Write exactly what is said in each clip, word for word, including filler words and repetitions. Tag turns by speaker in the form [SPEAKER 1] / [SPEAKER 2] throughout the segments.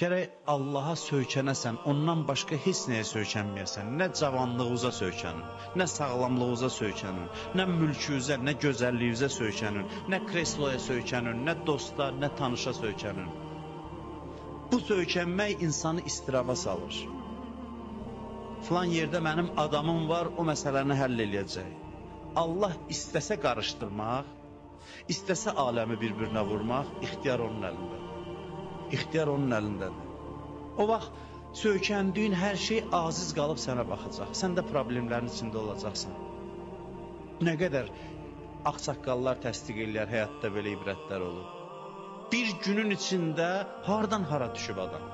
[SPEAKER 1] Gərək Allaha söykənəsən, ondan başqa heç nəyə söykənməyəsən. Nə cavanlığınıza söykənin, nə sağlamlığınıza söykənin, nə mülkünüzə, nə gözəlliyinizə söykənin, nə kresloya söykənin, nə dosta, nə tanışa söykənin. Bu söykənmək insanı istiraba salır. Filan yerdə mənim adamım var, o məsələni həll eləyəcək. Allah istəsə qarışdırmaq, istəsə aləmi bir-birinə vurmaq, ixtiyar onun əlindədir. İxtiyar onun əlindədir. O vaxt söykəndiyin hər şey aziz qalıb sənə baxacaq. Sən də problemlərin içində olacaqsan. Nə qədər ağsaqqallar təsdiq eləyər, həyatda belə ibrətlər olur. Bir günün içində hardan hara düşüb adam.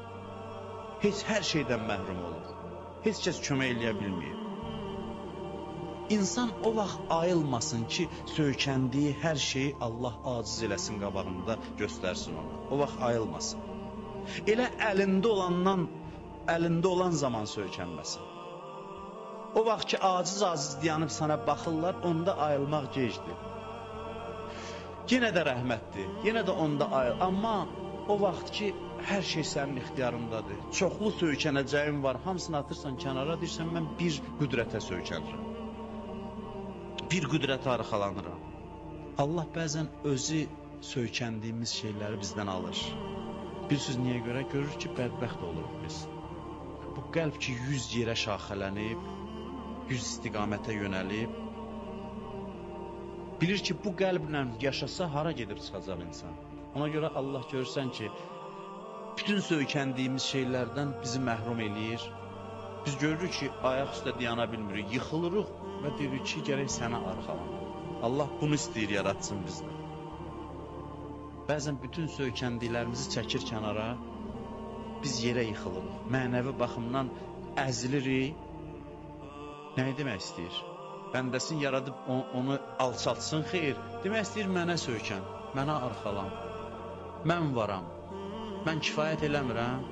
[SPEAKER 1] Heç hər şeydən məhrum olur. Heç kəs kömək eləyə bilməyib. İnsan o vaxt ayılmasın ki, söykəndiyi hər şeyi Allah aciz eləsin qabağında göstərsin ona. O vaxt ayılmasın. Elə əlində olandan, əlində olan zaman söykənməsin. O vaxt ki, aciz-aciz dayanıb sana baxırlar, onda ayılmaq gecdir. Yenə də rəhmətdir, yenə də onda ayıl. Amma o vaxt ki, hər şey sənin ixtiyarındadır. Çoxlu söykənəcəyin var, hamısını atırsan kənara, deyirsən, mən bir qüdrətə söykənirəm. Bir qüdrətə arxalanıram. Allah bəzən özü söykəndiyimiz şeyləri bizdən alır. Bilirsiniz niyə görə? Görür ki, bədbəxt oluruq biz. Bu qəlb ki, yüz yerə şaxələnib, yüz istiqamətə yönəlib, bilir ki, bu qəlblə yaşasa hara gedib çıxacaq insan. Ona görə Allah görürsən ki, bütün söykəndiyimiz şeylərdən bizi məhrum eləyir. Biz görürük ki, ayaq üstə dayana bilmirik, yıxılırıq və deyirik ki, gərək sənə arxalanır. Allah bunu istəyir, yaratsın bizdən. Bəzən bütün söykəndiklərimizi çəkir kənara, biz yerə yıxılırıq. Mənəvi baxımdan əzilirik. Nəyi demək istəyir? Bəndəsini yaradıb onu alçaltsın, xeyr. Demək istəyir, mənə söykən, mənə arxalan. Mən varam, mən kifayət eləmirəm.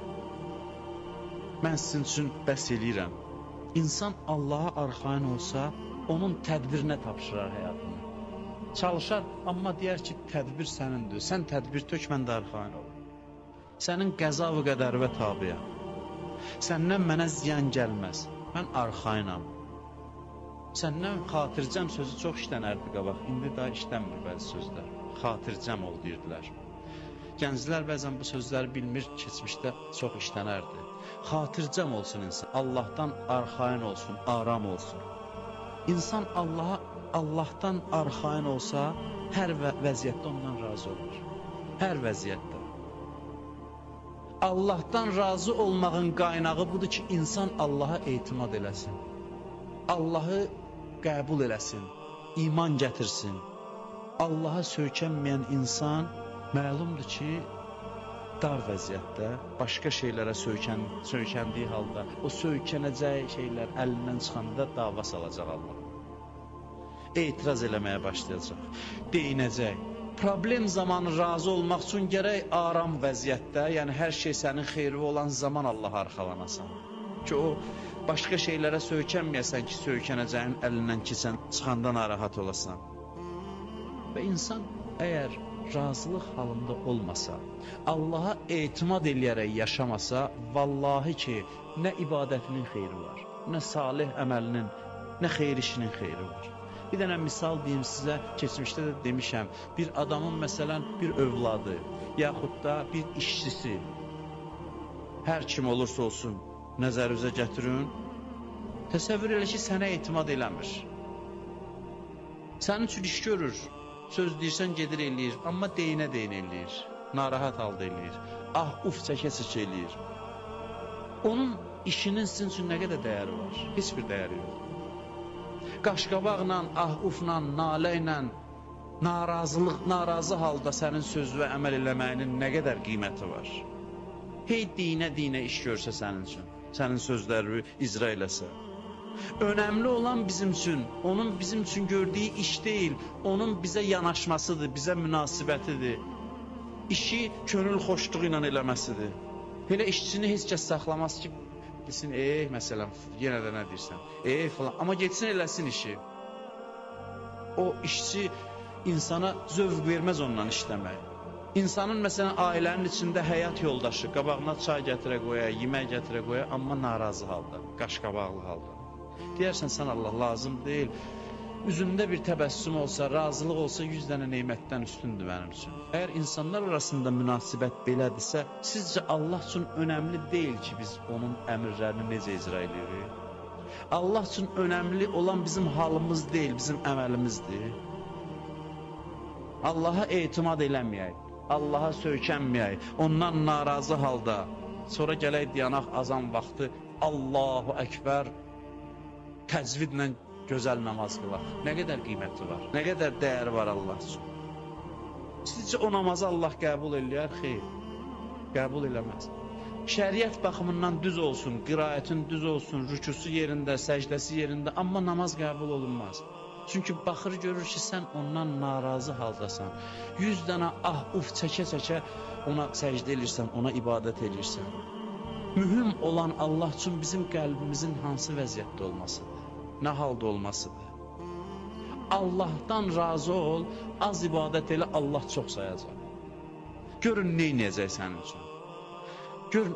[SPEAKER 1] Mən sizin üçün bəs eləyirəm. İnsan Allaha arxain olsa, onun tədbirinə tapşırar həyatını. Çalışar, amma deyər ki, tədbir sənindir. Sən tədbir tök, mən də arxain ol. Sənin qəza və qədərvə tabiyəm. Səndən mənə ziyan gəlməz. Mən arxainam. Səndən xatircəm sözü çox işlənərdi qabaq. İndi daha işlənmir bəzi sözlər. Xatircəm ol deyirdilər. Gənclər bəzən bu sözləri bilmir, keçmişdə çox işlənərdi. Xatircəm olsun insan, Allahdan arxain olsun, aram olsun. İnsan Allaha, Allahdan arxain olsa, hər və vəziyyətdə ondan razı olur. Hər vəziyyətdə. Allahdan razı olmağın qaynağı budur ki, insan Allaha etimad eləsin. Allahı qəbul eləsin, iman gətirsin. Allaha söykənməyən insan məlumdur ki, dar vəziyyətdə, başqa şeylərə söykən, söykəndiyi halda, o söykənəcəyi şeylər əlindən çıxanda dava salacaq Allah. Etiraz eləməyə başlayacaq, deyinəcək. Problem zamanı razı olmaq üçün gərək aram vəziyyətdə, yəni hər şey sənin xeyri olan zaman Allah arxalanasan. Ki o, başqa şeylərə söykənməyəsən ki, söykənəcəyin əlindən keçən, çıxanda narahat olasan. Və insan əgər razılıq halında olmasa, Allaha etimad eləyərək yaşamasa, vallahi ki, nə ibadətinin xeyri var, nə salih əməlinin, nə xeyir işinin xeyri var. Bir dənə misal deyim sizə, keçmişdə də demişəm, bir adamın məsələn bir övladı, yaxud da bir işçisi, hər kim olursa olsun, nəzərinizə gətirin, təsəvvür elə ki, sənə etimad eləmir. Sənin üçün iş görür, söz deyirsən gedir eləyir, amma deyinə-deyinə eləyir, narahat halda eləyir, ah, uf, çəkə-çəkə eləyir. Onun işinin sizin üçün nə qədər dəyəri var? Heç bir dəyəri yox. Qaşqabaqla, ah, ufla, nalə ilə, narazılıq, narazı halda sənin söz və əməl eləməyinin nə qədər qiyməti var? Hey dinə-dinə iş görsə sənin üçün, sənin sözləri icra eləsə. Önəmli olan bizim üçün, onun bizim üçün gördüyü iş deyil, onun bizə yanaşmasıdır, bizə münasibətidir. İşi könül xoşluğu ilə eləməsidir. Elə işçini heç kəs saxlamaz ki, desin, ey, məsələn, yenə də nə deyirsən, ey, falan, amma geçsin eləsin işi. O işçi insana zövq verməz ondan işləmək. İnsanın məsələn ailənin içində həyat yoldaşı qabağına çay gətirə qoya, yemək gətirə qoya, amma narazı halda, qaşqabaqlı halda. Deyərsən sən Allah lazım deyil. Üzündə bir təbəssüm olsa, razılıq olsa yüz dənə nemətdən üstündür mənim üçün. Əgər insanlar arasında münasibət belədirsə, sizcə Allah üçün önəmli deyil ki, biz onun əmrlərini necə icra edirik? Allah üçün önəmli olan bizim halımız deyil, bizim əməlimizdir. Allaha etimad eləməyək, Allaha söykənməyək, ondan narazı halda, sonra gələk dayanaq azan vaxtı Allahu Əkbər təcvidlə gözəl namaz qılaq. Nə qədər qiyməti var, nə qədər dəyəri var Allah üçün. Sizcə o namazı Allah qəbul eləyər? Xeyr, qəbul eləməz. Şəriət baxımından düz olsun, qiraətin düz olsun, rükusu yerində, səcdəsi yerində, amma namaz qəbul olunmaz. Çünki baxır görür ki, sən ondan narazı haldasan. Yüz dənə ah, uf, çəkə-çəkə ona səcdə edirsən, ona ibadət edirsən. Mühüm olan Allah üçün bizim qəlbimizin hansı vəziyyətdə olmasıdır, nə halda olmasıdır. Allahdan razı ol, az ibadət elə, Allah çox sayacaq. Görün, neynəyəcək sənin üçün. Görün,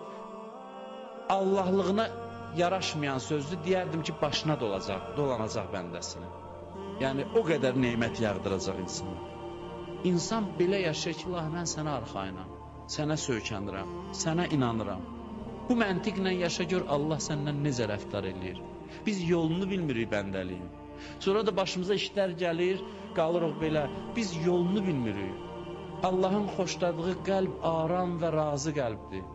[SPEAKER 1] Allahlığına yaraşmayan sözdür, deyərdim ki, başına dolacaq, dolanacaq bəndəsini. Yəni, o qədər neymət yağdıracaq insana. İnsan belə yaşayır ki, Allah, mən sənə arxayınam, sənə söykənirəm, sənə inanıram. Bu məntiqlə yaşa gör, Allah səndən necə rəftar edir. Biz yolunu bilmirik bəndəliyin. Sonra da başımıza işlər gəlir, qalırıq belə. Biz yolunu bilmirik. Allahın xoşladığı qəlb aram və razı qəlbdir.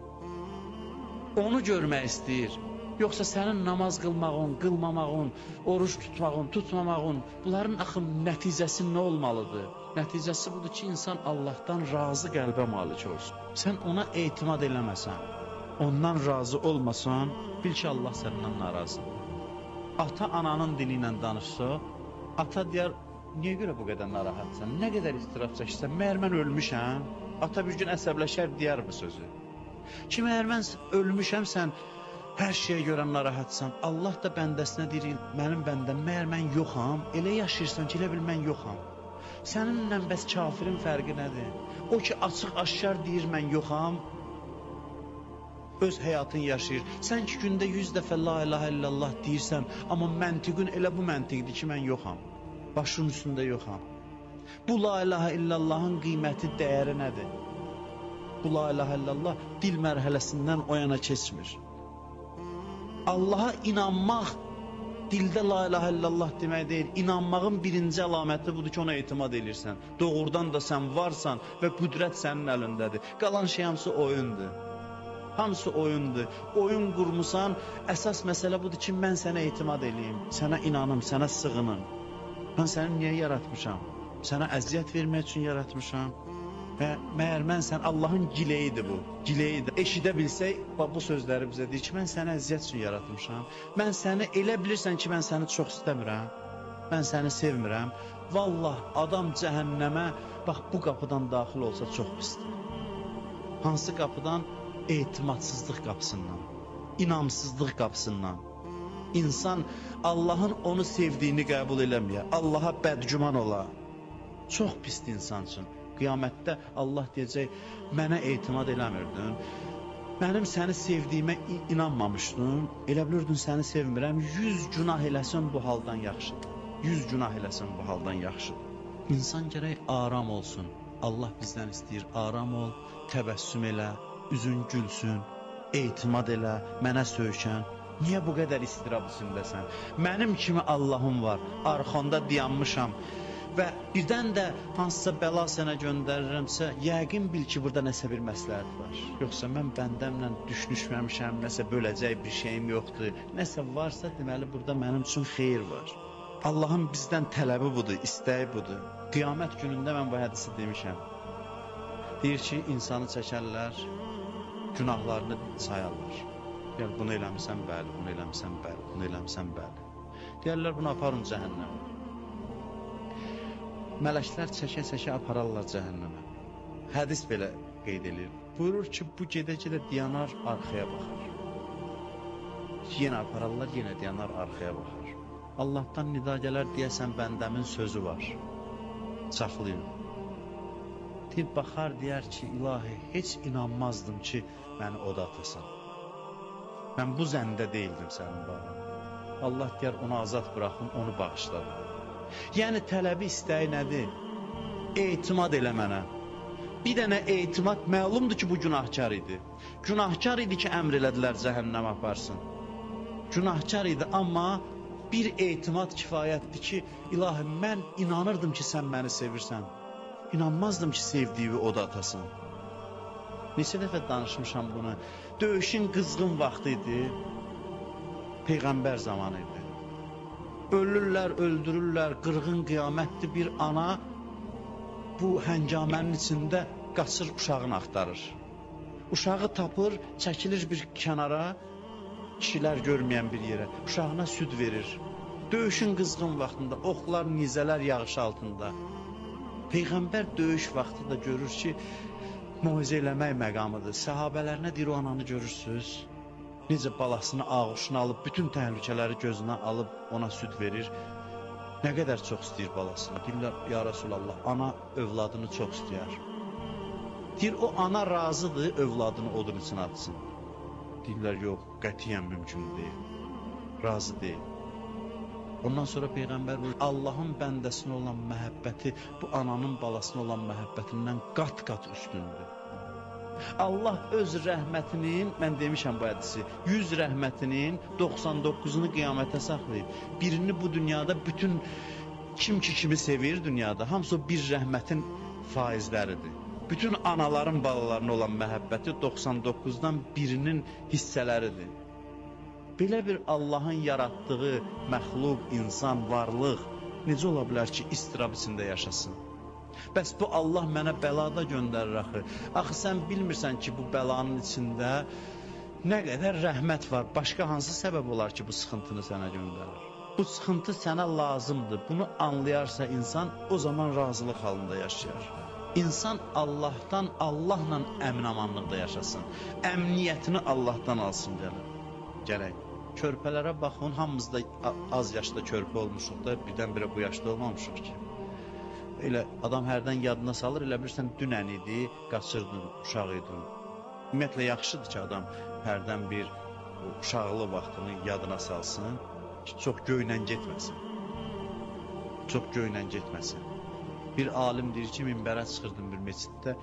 [SPEAKER 1] Onu görmək istəyir. Yoxsa sənin namaz qılmağın, qılmamağın, oruç tutmağın, tutmamağın, bunların axı nəticəsi nə olmalıdır? Nəticəsi budur ki, insan Allahdan razı qəlbə malik olsun. Sən ona etimad eləməsən, ondan razı olmasan, bil ki, Allah səndən narazıdır. Ata ananın dili ilə danışsa, ata deyər, niyə görə bu qədər narahatsan, nə qədər istiraf çəkirsən, məyər mən ölmüşəm? Ata bir gün əsəbləşər, deyər bu sözü. Ki, məyər mən ölmüşəm, sən hər şeyə görə narahatsan, Allah da bəndəsinə deyir, mənim bəndəm, məyər mən yoxam, elə yaşayırsan ki, elə bil mən yoxam. Səninlə bəs kafirin fərqi nədir? O ki, açıq-aşkar deyir, mən yoxam, öz həyatını yaşayır. Sən ki, gündə yüz dəfə la ilahə illallah deyirsən, amma məntiqin elə bu məntiqdir ki, mən yoxam, başın üstündə yoxam. Bu la ilahə illallahın qiyməti, dəyəri nədir? Bu la ilahə illallah dil mərhələsindən o yana keçmir. Allaha inanmaq dildə la ilahə illallah demək deyil. İnanmağın birinci əlaməti budur ki, ona etimad edirsən. Doğrudan da sən varsan və qüdrət sənin əlindədir. Qalan şey hamısı oyundur. Hamısı oyundur. Oyun qurmusan, əsas məsələ budur ki, mən sənə etimad eləyim, sənə inanım, sənə sığınım. Mən səni niyə yaratmışam? Sənə əziyyət vermək üçün yaratmışam. Və məyər mən sən, Allahın gileyidir bu, gileyidir. Eşidə bilsək, bu sözləri bizə deyir ki, mən səni əziyyət üçün yaratmışam. Mən səni, elə bilirsən ki, mən səni çox istəmirəm, mən səni sevmirəm. Vallah, adam cəhənnəmə, bax, bu qapıdan daxil olsa çox pisdir. Hansı qapıdan? Etimadsızlıq qapısından, inamsızlıq qapısından. İnsan Allahın onu sevdiyini qəbul eləməyə, Allaha bədgüman ola. Çox pisdir insan üçün. Qiyamətdə Allah deyəcək, mənə etimad eləmirdin, mənim səni sevdiyimə inanmamışdın, elə bilirdin səni sevmirəm, yüz günah eləsən bu haldan yaxşıdır. Yüz günah eləsən bu haldan yaxşıdır. İnsan gərək aram olsun. Allah bizdən istəyir, aram ol, təbəssüm elə, üzün gülsün, etimad elə, mənə söykən. Niyə bu qədər istirab içindəsən? Mənim kimi Allahım var, arxanda dayanmışam. Və birdən də hansısa bəla sənə göndərirəmsə, yəqin bil ki, burada nəsə bir məsləhət var. Yoxsa mən bəndəmlə düşmüşməmişəm, nəsə böləcək bir şeyim yoxdur. Nəsə varsa, deməli, burada mənim üçün xeyir var. Allahın bizdən tələbi budur, istəyi budur. Qiyamət günündə mən bu hədisi demişəm. Deyir ki, insanı çəkərlər, günahlarını sayarlar. Deyər, bunu eləmişsən, bəli, bunu eləmişsən, bəli, bunu eləmişsən, bəli. Deyərlər, bunu aparın cəhənnəmə. Mələklər çəkə-çəkə apararlar cəhənnəmə. Hədis belə qeyd edir. Buyurur ki, bu gedə-gedə dayanar, arxaya baxar. Yenə apararlar, yenə dayanar, arxaya baxar. Allahdan nida gələr, deyəsən, bəndəmin sözü var. Saxlayın. Deyir, baxar, deyər ki, ilahi, heç inanmazdım ki, məni oda atasan. Mən bu zəndə deyildim sənin bağın. Allah deyər, onu azad buraxın, onu bağışladı. Yəni, tələbi istəyi nədir? Etimad elə mənə. Bir dənə etimad, məlumdur ki, bu günahkar idi. Günahkar idi ki, əmr elədilər cəhənnəm aparsın. Günahkar idi, amma bir etimad kifayətdir ki, ilahi, mən inanırdım ki, sən məni sevirsən. İnanmazdım ki, sevdiyi oda atasan. Neçə dəfə danışmışam bunu. Döyüşün qızğın vaxtı idi. Peyğəmbər zamanı idi. Ölürlər, öldürürlər, qırğın qiyamətdir. Bir ana bu həngamənin içində qaçır, uşağını axtarır. Uşağı tapır, çəkilir bir kənara, kişilər görməyən bir yerə. Uşağına süd verir. Döyüşün qızğın vaxtında, oxlar, nizələr yağış altında. Peyğəmbər döyüş vaxtı da görür ki, moizə eləmək məqamıdır. Səhabələrinə deyir, o ananı görürsünüz. Necə balasını ağuşuna alıb, bütün təhlükələri gözünə alıb ona süd verir. Nə qədər çox istəyir balasını. Deyirlər, ya Rasulallah, ana övladını çox istəyər. Deyir, o ana razıdır, övladını odun için atsın. Deyirlər, yox, qətiyyən mümkün deyil. Razı deyil. Ondan sonra Peyğəmbər buyurur, Allahın bəndəsinə olan məhəbbəti bu ananın balasına olan məhəbbətindən qat-qat üstündür. Allah öz rəhmətinin, mən demişəm bu hədisi, yüz rəhmətinin doxsan doqquzunu qiyamətə saxlayıb. Birini bu dünyada bütün kim ki kimi sevir dünyada, hamısı o bir rəhmətin faizləridir. Bütün anaların balalarına olan məhəbbəti doxsan doqquzdan birinin hissələridir. Belə bir Allahın yaratdığı məxluq, insan, varlıq necə ola bilər ki, istirab içində yaşasın? Bəs bu Allah mənə bəlada göndərir axı. Axı sən bilmirsən ki, bu bəlanın içində nə qədər rəhmət var. Başqa hansı səbəb olar ki, bu sıxıntını sənə göndərir? Bu sıxıntı sənə lazımdır. Bunu anlayarsa insan o zaman razılıq halında yaşayar. İnsan Allahdan, Allahla əmin-amanlıqda yaşasın. Əmniyyətini Allahdan alsın gəlir. Gələk. Körpələrə baxın, hamımız da az yaşda körpə olmuşuq da, birdən-birə bu yaşda olmamışıq ki. Elə adam hərdən yadına salır, elə bilirsən dünən idi, qaçırdın, uşaq idin. Ümumiyyətlə, yaxşıdır ki, adam hərdən bir uşaqlı vaxtını yadına salsın ki, çox göylə getməsin. Çox göylə getməsin. Bir alim deyir ki, minbərə çıxırdım bir meçiddə,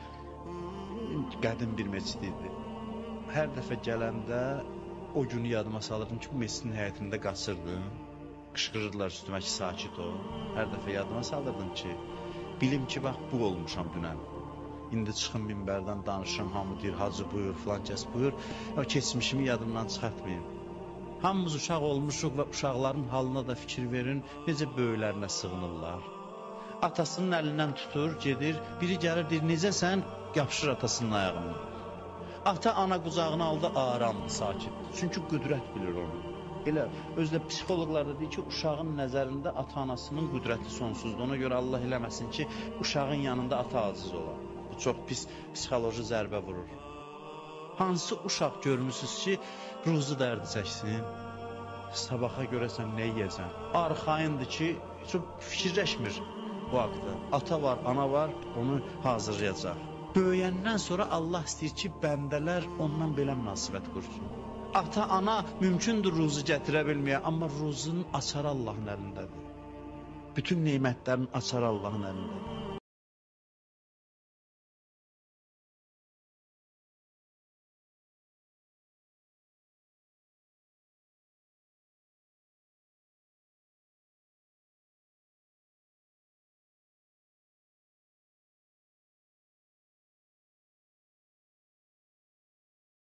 [SPEAKER 1] qədim bir meçid idi. Hər dəfə gələndə o günü yadıma salırdım ki, bu meçidin həyətində qaçırdım. Qışqırırdılar üstümə ki, sakit ol. Hər dəfə yadıma salırdım ki, bilim ki, bax, bu olmuşam dünən. İndi çıxın minbərdən danışın, hamı deyir, hacı buyur, filan kəs buyur. O keçmişimi yadımdan çıxartmayın. Hamımız uşaq olmuşuq və uşaqların halına da fikir verin, necə böyüklərinə sığınırlar. Atasının əlindən tutur, gedir, biri gəlir, deyir, necəsən, yapışır atasının ayağını. Ata ana qucağına aldı, aramdır, sakitdir. Çünki qüdrət bilir onu. Elə, özdə psixoloqlar da deyir ki, uşağın nəzərində ata-anasının qüdrəti sonsuzdur. Ona görə Allah eləməsin ki, uşağın yanında ata aciz olar. Bu çox pis psixoloji zərbə vurur. Hansı uşaq görmüsünüz ki, ruzu dərdi çəksin? Sabaha görəsən nə yiyəsən? Arxayındır ki, çox fikirləşmir bu haqda. Ata var, ana var, onu hazırlayacaq. Böyüyəndən sonra Allah istəyir ki, bəndələr ondan belə münasibət qursun. Ata, ana mümkündür ruzu gətirə bilməyə, amma ruzunun açarı Allahın əlindədir. Bütün neymətlərin açarı Allahın əlindədir.